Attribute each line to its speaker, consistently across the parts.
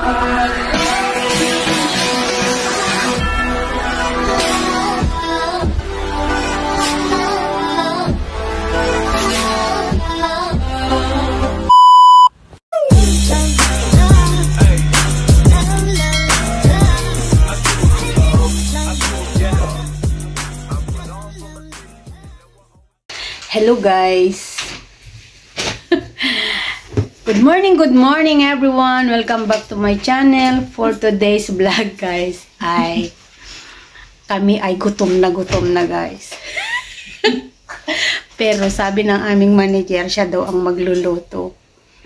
Speaker 1: Hello guys. Good morning everyone. Welcome back to my channel. For today's vlog guys, kami ay gutom na guys. Pero sabi ng aming manager, siya daw ang magluluto.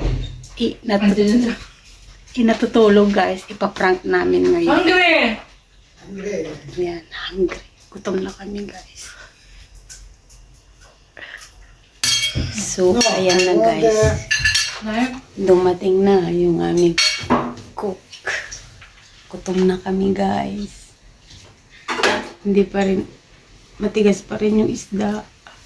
Speaker 1: Natutulog guys. Ipaprank namin ngayon. Hungry! Yan, hungry. Gutom na kami guys. So, ayan na guys. Dumating na yung aming cook. Gutom na kami guys. Hindi pa rin, matigas pa rin yung isda.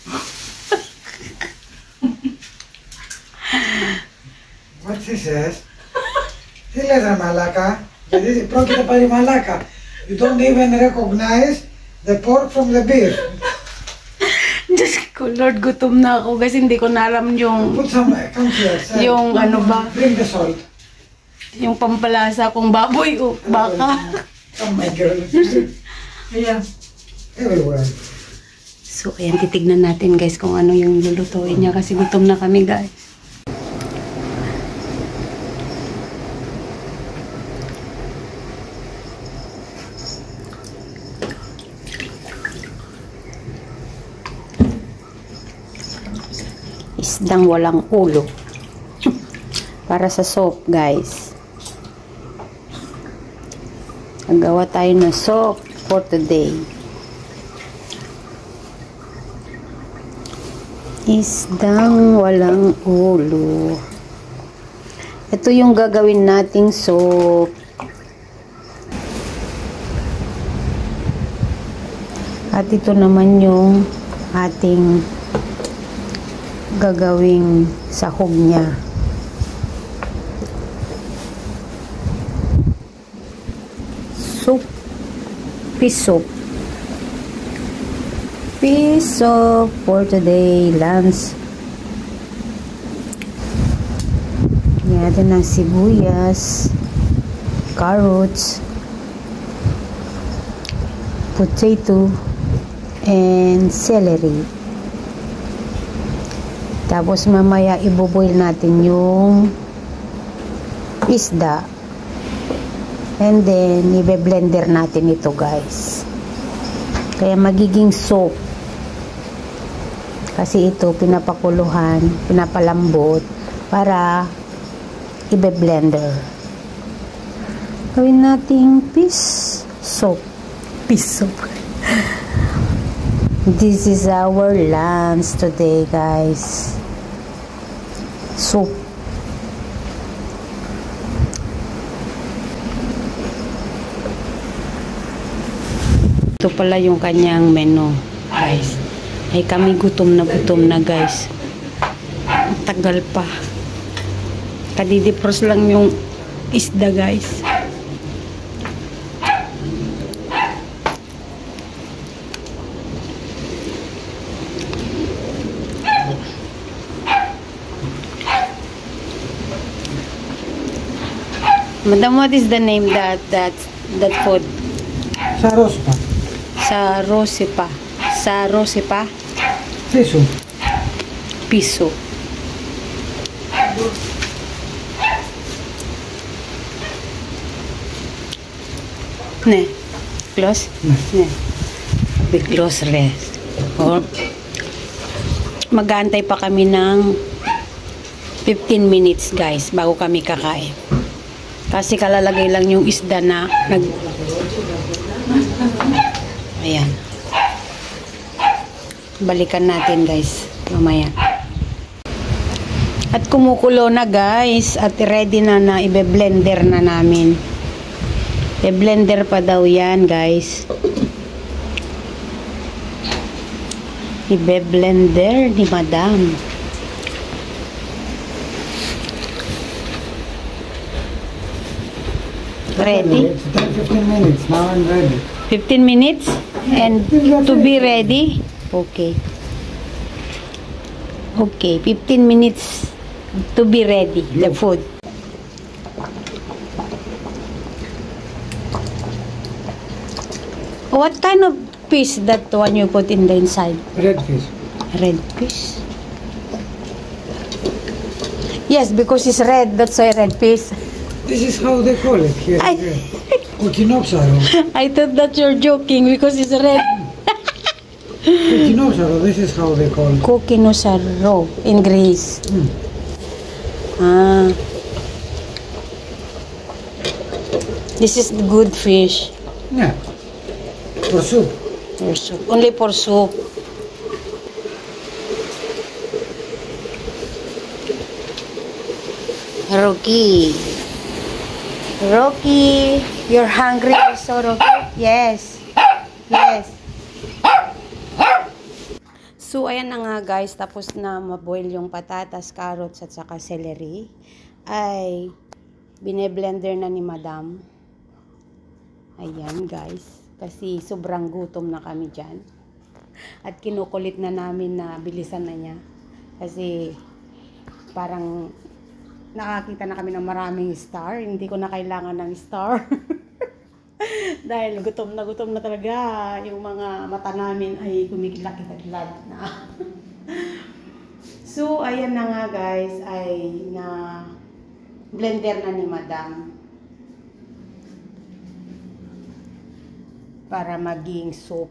Speaker 2: What she says? Sila sa Malacca. Pero kita pa rin Malacca. You don't even recognize the pork from the beef.
Speaker 1: Diyos ko, Lord, gutom na ako kasi hindi ko na alam yung...
Speaker 2: Put some, come here.
Speaker 1: Yung ano ba?
Speaker 2: Bring the salt.
Speaker 1: Yung pampalasa kung baboy o baka.
Speaker 2: Oh my girl. Yeah. Everywhere.
Speaker 1: So, ayan, titignan natin guys kung ano yung lulutuin niya kasi gutom na kami guys. Isdang walang ulo. Para sa soup, guys. Nagawa tayo ng soup for today. Isdang walang ulo. Ito yung gagawin nating soup. At ito naman yung ating gagawing sahog niya. Soup. Fish soup. Fish soup for today lunch. Yan natin ng sibuyas, carrots, potato, and celery. Tapos mamaya iboboil natin yung isda. And then ibe-blender natin ito guys. Kaya magiging soup. Kasi ito pinapakuluhan, pinapalambot para ibe-blender. Gawin nating fish soup. Fish soup. This is our lunch today guys. Soup. Ito pala yung kanyang menu guys. Ay kami gutom na guys. Tagal pa. Kadidipros lang yung isda guys. Madam, what is the name that food?
Speaker 2: Sa Rospa.
Speaker 1: Sa Rosipa. Sa Rosipa?
Speaker 2: Piso.
Speaker 1: Piso. Ne. Close? Ne. Be close rest. Or mag-aantay pa kami ng 15 minutes guys bago kami kakain. Kasi kalalagay lang yung isda na ayan. Balikan natin guys mamaya. At kumukulo na guys at ready na ibe-blender na namin. I-blender pa daw yan guys. Ibe-blender ni Madam. Ready?
Speaker 2: It's 10-15 minutes. Now I'm ready.
Speaker 1: 15 minutes and to be ready. Okay. Okay, 15 minutes to be ready, the food. What kind of fish that one you put in the inside?
Speaker 2: Red fish.
Speaker 1: Red fish? Yes, because it's red, that's why red fish.
Speaker 2: This is how they call it here. Kokinopsaro.
Speaker 1: I thought that you're joking because it's red.
Speaker 2: Kokinopsaro, this is how they call it.
Speaker 1: Kokinosaro in Greece. Ah. This is good fish.
Speaker 2: Yeah. For soup.
Speaker 1: For soup. Only for soup. Rocky, you're hungry also, Rocky? Yes. Yes. So, ayan na nga guys, tapos na maboil yung patatas, carrots, at saka celery. Ay, bine-blender na ni Madam. Ayan guys, kasi sobrang gutom na kami dyan. At kinukulit na namin na bilisan na niya. Kasi parang nakakita na kami ng maraming star. Hindi ko na kailangan ng star. Dahil gutom na talaga. Yung mga mata namin ay kumikilakit-lad na. So, ayan na nga guys, ay na blender na ni Madam. Para maging soup.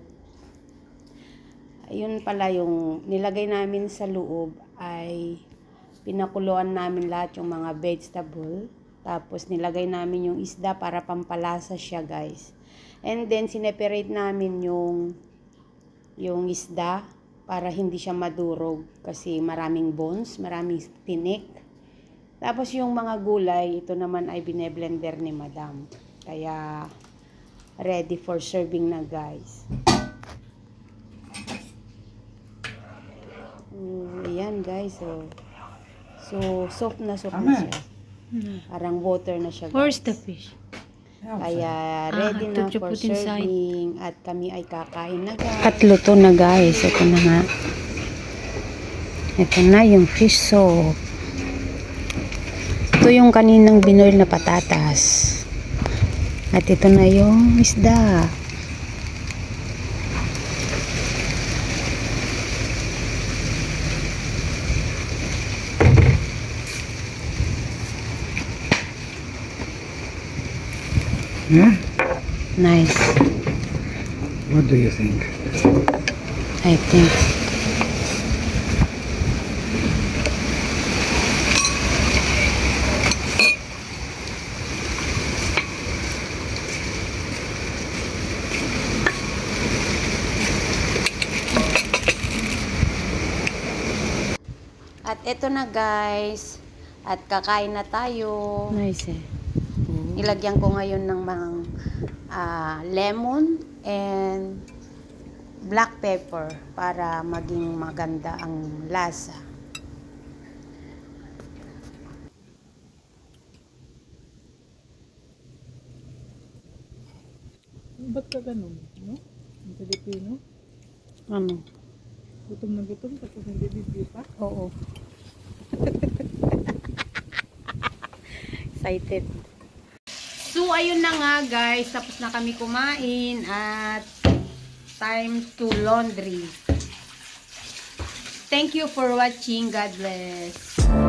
Speaker 1: Ayun pala yung nilagay namin sa loob ay pinakuluan namin lahat yung mga vegetable. Tapos nilagay namin yung isda para pampalasa siya guys. And then sineperate namin yung isda para hindi siya madurog. Kasi maraming bones, maraming tinik. Tapos yung mga gulay, ito naman ay bine-blender ni Madam. Kaya ready for serving na guys. Ayan guys. So soft na siya. Parang water na siya guys.
Speaker 3: Where's the fish?
Speaker 1: Kaya ready na for serving. At kami ay kakain na guys.
Speaker 3: At luto na guys. Ito na nga. Ito na yung fish soup. Ito yung kaninang binoil na patatas. At ito na yung isda.
Speaker 2: Yeah?
Speaker 1: Nice.
Speaker 2: What do you think?
Speaker 1: I think. At ito na guys. At kakain na tayo.
Speaker 3: Nice eh.
Speaker 1: Ilagyan ko ngayon ng mga lemon and black pepper para maging maganda ang lasa.
Speaker 4: Ba't ka ganun? No? Ang Pilipino?
Speaker 1: Ano?
Speaker 4: Gutom na gutom tapos nag-review pa?
Speaker 1: Oo. Excited. So, ayun na nga guys. Tapos na kami kumain at time to laundry. Thank you for watching. God bless.